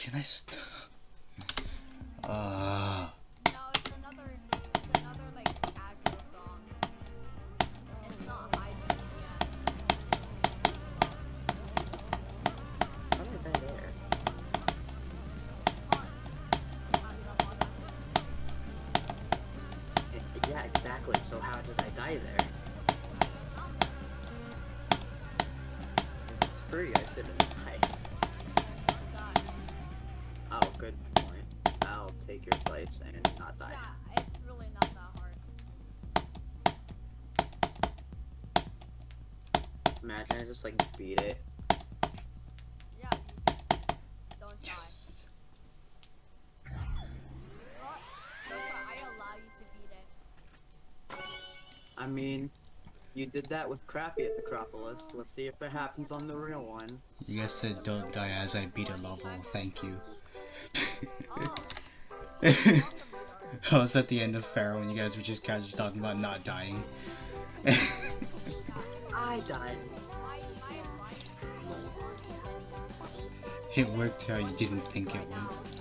Can I stop? No, it's another like casual song. It's not high BPM. How did I die there? Yeah, exactly. So how did I die there? If it's free, I shouldn't die. Oh, good point. I'll take your place and not die. Yeah, it's really not that hard. Imagine I just like beat it. Yeah, don't Yes. die. What? I allow you to beat it. I mean, you did that with Crappy at Necropolis. Let's see if it happens on the real one. You guys said don't die as I beat a level. Thank you. Oh. I was at the end of Pharaoh and you guys were just casually talking about not dying. I died. It worked how you didn't think it would.